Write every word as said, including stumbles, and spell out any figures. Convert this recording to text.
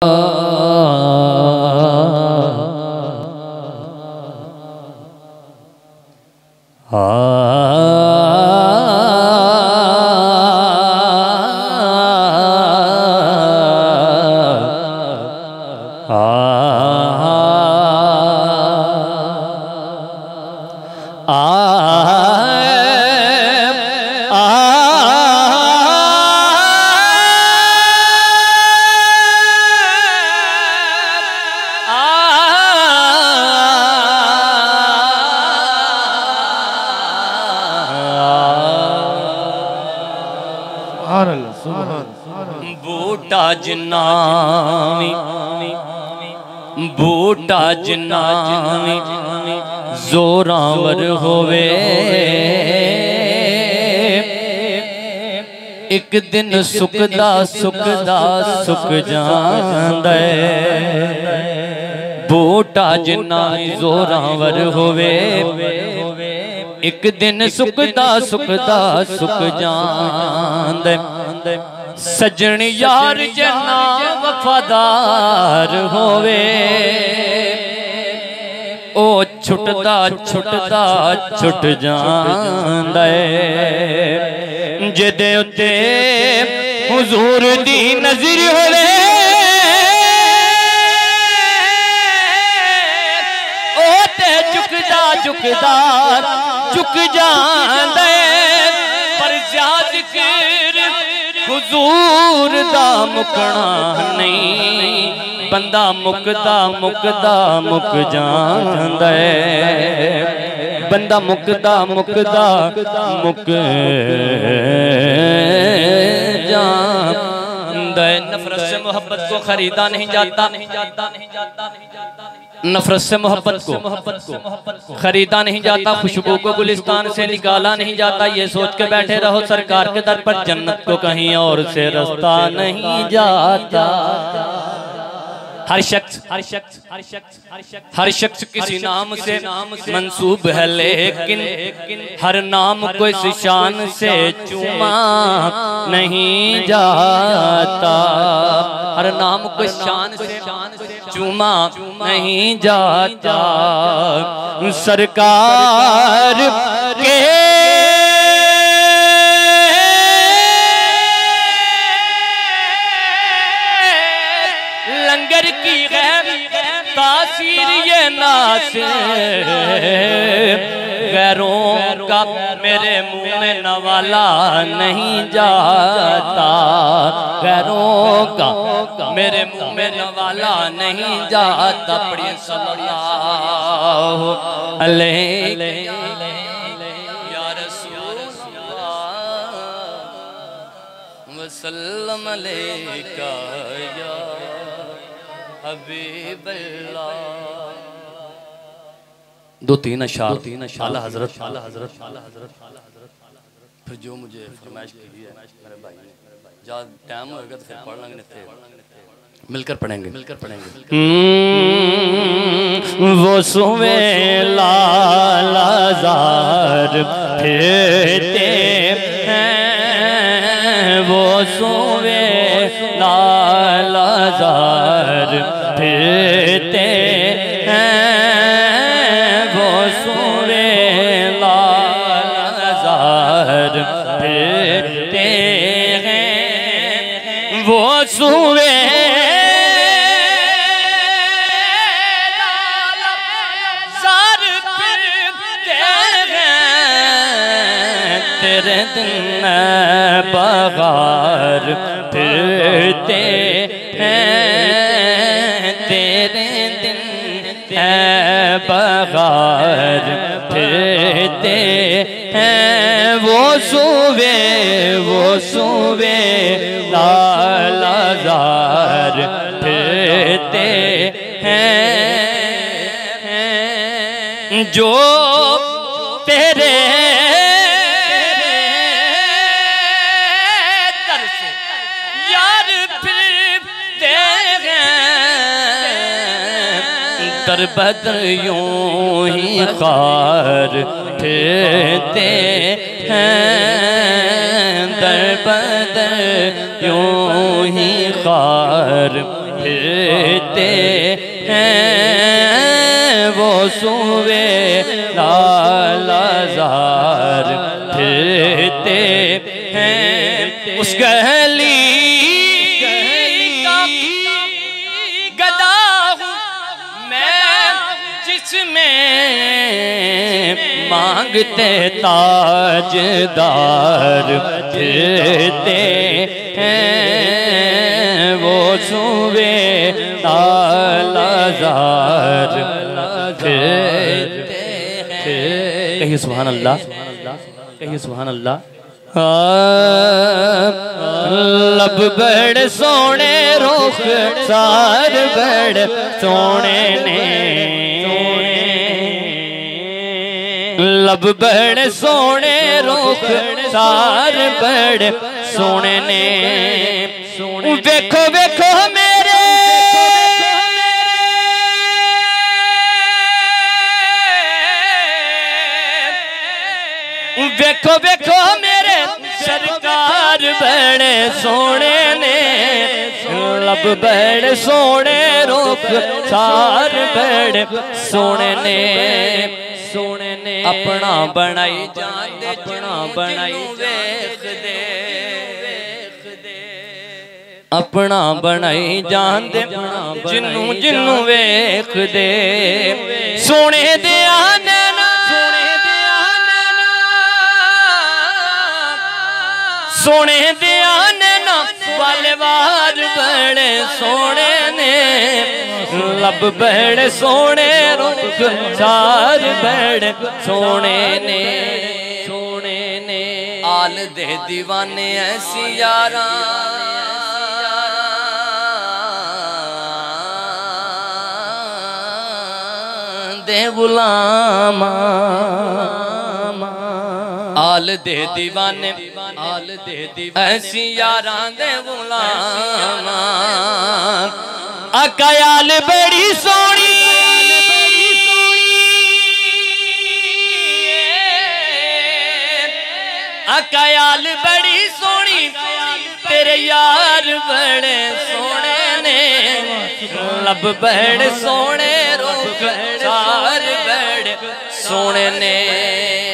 बूटा जनावी बूटा जनावी जोरावर होवे एक दिन सुकदा सुकदा सुक जांदा बूटा जनावी जोरावर होवे एक दिन सुकदा सुकदा सुक जांदा सजन यार जना वफादार होवे ओ छुटदा छुटदा छुट जांदा जिदे उत्ते हुजूर दी नज़र होवे ओ ते झुकदा झुकदा झुक जांदा पर ज़्यादा कर हुजूर दा मुकना नहीं बंदा मुकदा मुकदा मुक जांदा है बंदा मुकदा मुकदा मुक जांदा है। नफरत से मोहब्बत को खरीदा नहीं जाता नफरत से मोहब्बत को खरीदा नहीं जाता खुशबू को गुलिस्तान से निकाला नहीं जाता ये सोच के बैठे रहो सरकार के दर पर जन्नत को कहीं और से रास्ता नहीं जाता। हर शख्स हर शख्स हर शख्स हर शख्स हर शख्स किसी नाम से मंसूब है लेकिन हर नाम को इस शान से चूमा नहीं जाता हर नाम को इस शान से चूमा नहीं जाता। सरकार के लंगर की गैर तासीर ये नास गैरों का मेरे मुंह में नवाला नहीं जाता गैरों का मेरे मुंह में नवाला नहीं जाता। पढ़िए सल्लल्लाहु अलैहि या रसूल वसल्लम अलैका या दो तीन अशार तीन आला हजरत आला हजरत आला हजरत आला हजरत फिर जो मुझे फरमाइश की है मेरे भाई ने जब टाइम होगा तो फिर पढ़ लेंगे थे मिलकर पढ़ेंगे मिलकर पढ़ेंगे। वो सुवे लालाज़ार फिरते हैं वो सुवे लालाज़ार फिरते हैं वो सुवे लालाज़ार फिरते हैं वो सुवे लालाज़ार फिरते हैं तेरे दिन बगार फिरते बगार फिरते हैं वो सुबे वो सुबे लालाज़ार फिरते हैं जो तेरे दर से यार फिरते दर बदर यूं ही खार फिरते हैं दर बदर यूं ही खार फिरते हैं वो सूवे लालजार फिरते हैं उस गली का गदा हूँ मैं जिसमें मांगते ताजदार फिरते हैं वो सूवे लालजार फिरते हैं। कहिए सुभान अल्लाह, कहिए सुभान अल्लाह। लब बड़ सोने रुख सार बड़ सोने ने लब बड़ सोने रुख सार बड़ सोने ने देखो देखो मेरे देखो देखो मेरे सरकार बड़े सोने ने लब बड़े सोने रुख सार बड़े सोने ने सोने ने अपना बनाई जाते अपना बनाई वेख दे अपना बनाई जाते जिन्नू जिन्नू वेख दे सोने दे आने सोने दिया नैना वाले वार बड़े सोने ने लब बड़े सोने रुख सार बड़े सोने ने सोने ने आल दे दीवाने ऐसी यारा दे गुलामा आल दे दीवाने आल दे दीवाने ऐसी यारां दे गुलाम अकायाल बड़ी सोनी अकायाल बड़ी सोनी तेरे यार बड़े सोने ने लब बड़े सोने रुख सार बड़े सोने ने